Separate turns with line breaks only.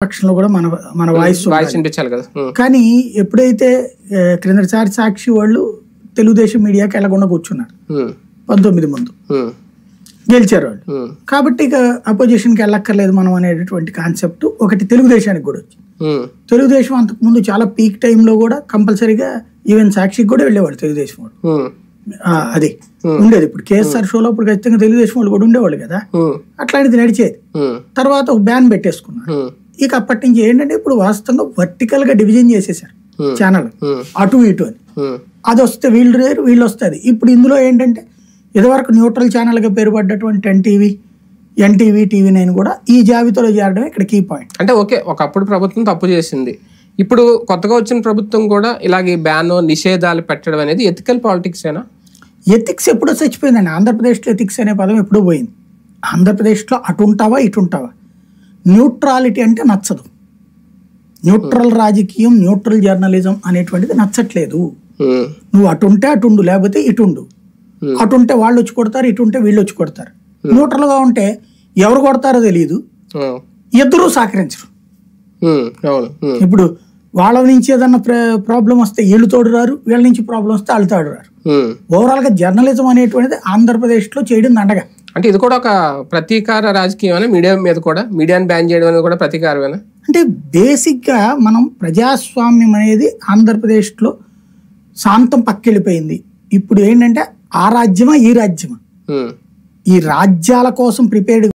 ప్రతిపక్షంలో కూడా మన వాయిస్
వినిపించాలి కదా.
కానీ ఎప్పుడైతే క్రిందసారి సాక్షి వాళ్ళు తెలుగుదేశం మీడియాకి వెళ్ళకుండా కూర్చున్నారు 19 ముందు గెలిచారు వాళ్ళు. కాబట్టి ఇక అపోజిషన్కి వెళ్ళక్కర్లేదు మనం అనేటటువంటి కాన్సెప్ట్ ఒకటి తెలుగుదేశానికి కూడా వచ్చింది. తెలుగుదేశం అంతకు ముందు చాలా పీక్ టైంలో కూడా కంపల్సరీగా ఈవెన్ సాక్షికి కూడా వెళ్ళేవాళ్ళు తెలుగుదేశం వాళ్ళు. అది ఉండేది. ఇప్పుడు కేఎస్ఆర్ షోలో ఇప్పుడు ఖచ్చితంగా తెలుగుదేశం వాళ్ళు కూడా ఉండేవాళ్ళు కదా, అట్లాంటిది నడిచేది. తర్వాత ఒక బ్యాన్ పెట్టేసుకున్నారు. ఇక అప్పటి నుంచి ఏంటంటే ఇప్పుడు వాస్తవంగా వర్టికల్ గా డివిజన్ చేసేసారు ఛానల్, అటు ఇటు అని. అది వస్తే వీళ్ళు రేరు, వీళ్ళు వస్తుంది. ఇప్పుడు ఇందులో ఏంటంటే ఇదివరకు న్యూట్రల్ ఛానల్ గా పేరు పడ్డటువంటి ఎన్టీవీ, TV9 కూడా ఈ జాబితాలో చేరడమే ఇక్కడ కీ పాయింట్.
అంటే ఓకే, ఒకప్పుడు ప్రభుత్వం తప్పు చేసింది, ఇప్పుడు కొత్తగా వచ్చిన ప్రభుత్వం కూడా ఇలాగే బ్యాన్ నిషేధాలు పెట్టడం అనేది ఎథికల్ పాలిటిక్స్ ఏనా?
ఎథిక్స్ ఎప్పుడో చచ్చిపోయిందండి. ఆంధ్రప్రదేశ్లో ఎథిక్స్ అనే పదం ఎప్పుడో పోయింది. ఆంధ్రప్రదేశ్లో అటు ఉంటావా ఇటు ఉంటావా, న్యూట్రాలిటీ అంటే నచ్చదు. న్యూట్రల్ రాజకీయం, న్యూట్రల్ జర్నలిజం అనేటువంటిది నచ్చట్లేదు. నువ్వు అటుంటే అటుండు, లేకపోతే ఇటుండు. అటుంటే వాళ్ళు వచ్చి కొడతారు, ఇటుంటే వీళ్ళు వచ్చి కొడతారు. న్యూట్రల్ గా ఉంటే ఎవరు కొడతారో తెలియదు, ఇద్దరూ సహకరించరు. ఇప్పుడు వాళ్ళ నుంచి ఏదన్నా ప్రాబ్లం వస్తే వీళ్ళు తోడు రారు, వీళ్ళ నుంచి ప్రాబ్లం వస్తే వాళ్ళు తోడు రారు. ఓవరాల్ గా జర్నలిజం అనేటువంటిది ఆంధ్రప్రదేశ్ లో చేయడం దండగా.
అంటే ఇది కూడా ఒక ప్రతీకార రాజకీయం, మీడియా మీద కూడా మీడియాని బ్యాన్ చేయడం అనేది కూడా ప్రతీకారమేనా?
అంటే బేసిక్ గా మనం ప్రజాస్వామ్యం అనేది ఆంధ్రప్రదేశ్ లో శాంతం పక్కెళ్ళిపోయింది. ఇప్పుడు ఏంటంటే ఆ రాజ్యమా ఈ రాజ్యమా, ఈ రాజ్యాల కోసం ప్రిపేర్డ్